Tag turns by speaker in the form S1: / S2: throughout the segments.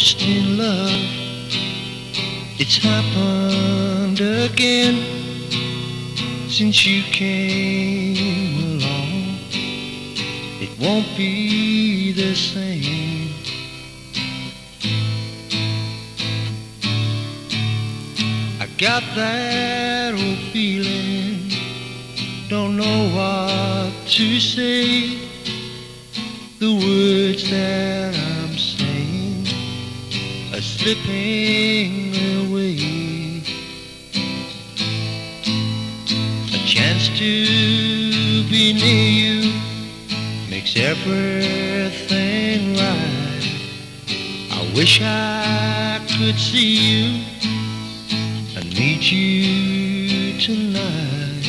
S1: almost in love. It's happened again since you came along. It won't be the same. I got that old feeling, don't know what to say. The words that I'm saying are slipping away. A chance to be near you makes everything right. I wish I could see you. I need you tonight.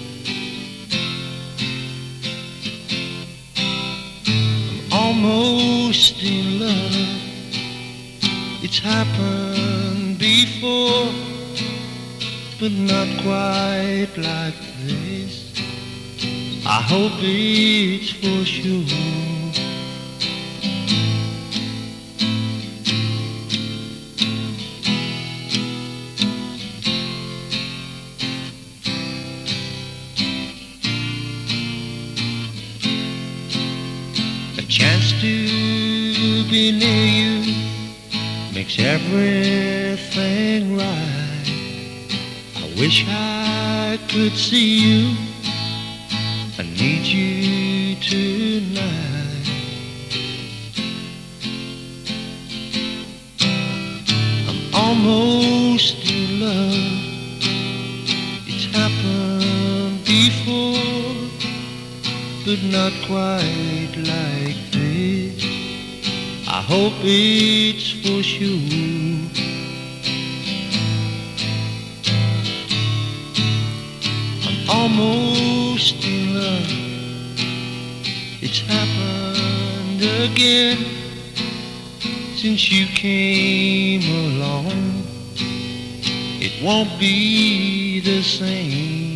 S1: Almost in love. It's happened before, but not quite like this. I hope it's for sure. A chance to be near you makes everything right. I wish I could see you. I need you tonight. I'm almost in love. It's happened before, but not quite like this. I hope it's for sure. I'm almost in love. It's happened again since you came along. It won't be the same.